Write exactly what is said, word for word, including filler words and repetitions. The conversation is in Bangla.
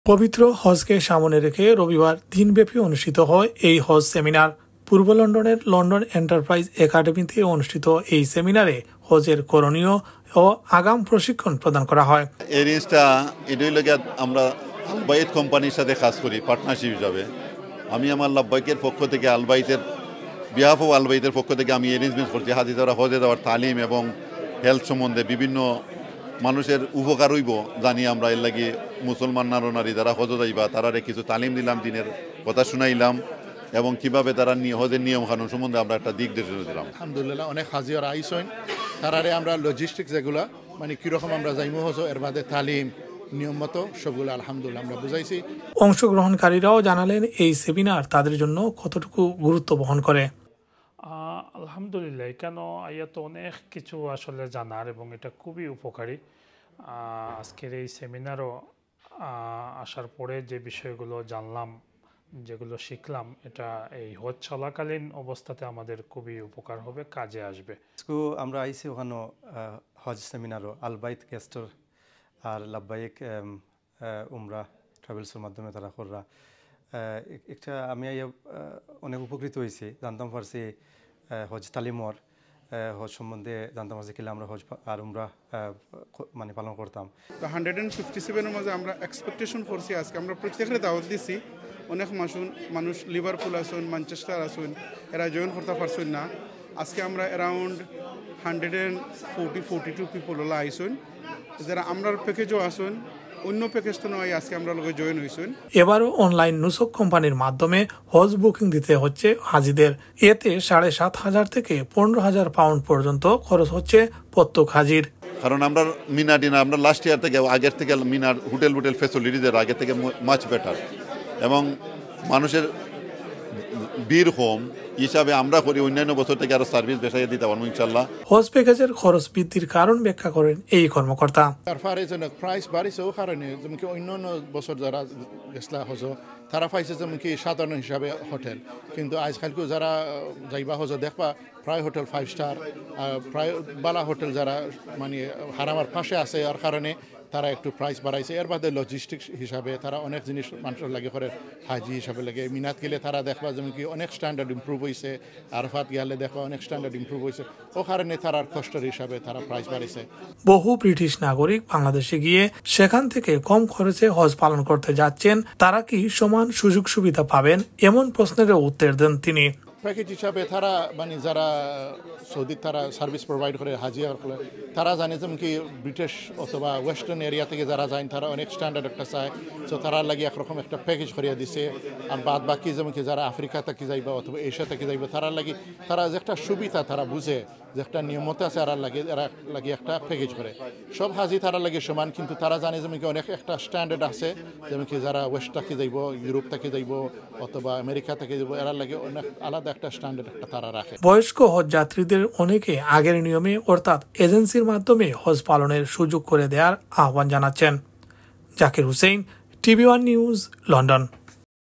পবিত্র হজকে সামনে রেখে রবিবার দিনব্যাপী অনুষ্ঠিত হয় এই হজ সেমিনার। পূর্ব লন্ডনের লন্ডন এন্টারপ্রাইজ একাডেমিতে অনুষ্ঠিত এই সেমিনারে হজের করণীয় ও আগাম প্রশিক্ষণ প্রদান করা হয়। এই জিনিসটা এটাই লাগে আমরা আলবাইত কোম্পানির সাথে কাজ করি পার্টনারশিপ হিসাবে। আমি আমার লাভবাইকের পক্ষ থেকে আলবাইতের বিহাফ ও আলবাইতের পক্ষ থেকে আমি অ্যারেঞ্জমেন্ট করছি হাজি যারা হজে যাওয়ার তালিম এবং হেলথ সম্বন্ধে বিভিন্ন মানুষের উপকার হইব জানি আমরা এর লাগে মুসলমান নার নারী যারা হজ যাইবা তারারে কিছু তালিম দিলাম, দিনের কথা শুনাইলাম এবং কিভাবে তারা হজের নিয়ম কানুন সম্বন্ধে আমরা একটা দিক নির্দেশনা দিলাম। আলহামদুলিল্লাহ অনেক হাজিরা আইসেন, তারারে আমরা লজিস্টিক্স যেগুলো মানে কীরকম আমরা যাইমু হজ এর বাদে তালিম নিয়ম মতো সবগুলো আলহামদুলিল্লাহ আমরা বুঝাইছি। অংশগ্রহণকারীরাও জানালেন এই সেমিনার তাদের জন্য কতটুকু গুরুত্ব বহন করে। আলহামদুলিল্লাহ কেন আইয়া তো অনেক কিছু আসলে জানার এবং এটা খুবই উপকারী। আজকের এই সেমিনারও আসার পরে যে বিষয়গুলো জানলাম, যেগুলো শিখলাম, এটা এই হজ চলাকালীন অবস্থাতে আমাদের খুবই উপকার হবে, কাজে আসবে। আমরা আইসি ওখানে হজ সেমিনারও আলবাইত গেস্টর আর লাভবাইক উমরা ট্রাভেলসের মাধ্যমে তারা কররা একটা আমি অনেক উপকৃত হয়েছি, জানতাম পারছি হজ তালিমর হজ সম্বন্ধে জানতাম পারছি কিলা আমরা হজ আর উমরা মানে পালন করতাম। তো হান্ড্রেড অ্যান্ড ফিফটি সেভেনের মাঝে আমরা এক্সপেকটেশন করছি আজকে আমরা প্রত্যেকের দাওয়াত দিছি। অনেক মানুষ মানুষ লিভারপুল আসুন, ম্যানচেস্টার আসুন, এরা জয়েন করতে পারছেন না। আজকে আমরা around hundred and forty forty two people হলো আইসুন, যারা আমরা প্যাকেজও আসুন, অন্য প্যাকেজ তো নয়, আজকে আমরা লোকে জয়েন হয়েছেন। এবারও অনলাইন নুসক কোম্পানির মাধ্যমে হজ বুকিং দিতে হচ্ছে হাজিদের। এতে সাড়ে সাত হাজার থেকে পনেরো হাজার পাউন্ড পর্যন্ত খরচ হচ্ছে প্রত্যেক হাজির। কারণ আমরা মিনা ডিনা আমরা লাস্ট ইয়ার থেকে আগের থেকে মিনার হোটেল হোটেল ফেসিলিটিদের আগের থেকে মাচ বেটার এবং মানুষের বীর হোম হিসাবে আমরা করি অন্যান্য বছর থেকে আরো সার্ভিস বেসাইয়ে দিতে পারবো ইনশাল্লাহ। হজ প্যাকেজের খরচ বৃদ্ধির কারণ ব্যাখ্যা করেন এই কর্মকর্তা। তারপরে প্রাইস বাড়িছে ও কারণে যেমন কি অন্যান্য বছর যারা গেছলা হজ তারা পাইছে যেমন কি সাধারণ হিসাবে হোটেল, কিন্তু আজকালকে যারা যাইবা হজ দেখবা প্রায় হোটেল ফাইভ স্টার প্রায় বালা হোটেল যারা মানে হারামার পাশে আছে আর কারণে তারা একটু প্রাইস বাড়াইছে। এর বাদে লজিস্টিক্স হিসাবে তারা অনেক জিনিস মানুষের লাগে করে হাজি হিসাবে লাগে। মিনাত গেলে তারা দেখবা যেমন কি অনেক স্ট্যান্ডার্ড ইম্প্রুভ হয়েছে, আরফাত গেলে দেখবা অনেক স্ট্যান্ডার্ড ইম্প্রুভ হয়েছে, ও কারণে তারার কষ্টের হিসাবে তারা প্রাইস বাড়াইছে। বহু ব্রিটিশ নাগরিক বাংলাদেশে গিয়ে সেখান থেকে কম খরচে হজ পালন করতে যাচ্ছেন, তারা কি সমান সুযোগ সুবিধা পাবেন এমন প্রশ্নের উত্তর দেন তিনি। প্যাকেজ হিসাবে তারা মানে যারা সৌদি তারা সার্ভিস প্রোভাইড করে হাজি করে তারা জানে যেমন কি ব্রিটিশ অথবা ওয়েস্টার্ন এরিয়া থেকে যারা যায় তারা অনেক স্ট্যান্ডার্ড একটা চায়, সো তারা লাগে একরকম একটা প্যাকেজ করিয়া দিছে। আর বাদ বাকি যেমন কি যারা আফ্রিকা থেকে যাইবা অথবা এশিয়া থেকে যাইবা তারা লাগে তারা যে একটা সুবিধা তারা বুঝে যে একটা নিয়মত আছে আর লাগে এরা লাগে একটা প্যাকেজ করে। সব হাজি তারা লাগে সমান, কিন্তু তারা জানে যেমন কি অনেক একটা স্ট্যান্ডার্ড আছে, যেমন কি যারা ওয়েস্ট থেকে যাইব, ইউরোপ থেকে যাইব অথবা আমেরিকা থেকে যাইব, এরা লাগে অনেক আলাদা একটা স্ট্যান্ডার্ড একটা তারা রাখে। বয়স্ক হজ যাত্রীদের অনেকে আগের নিয়মে অর্থাৎ এজেন্সির মাধ্যমে হজ পালনের সুযোগ করে দেওয়ার আহ্বান জানাচ্ছেন। Zakir Hussain, TV one news, London.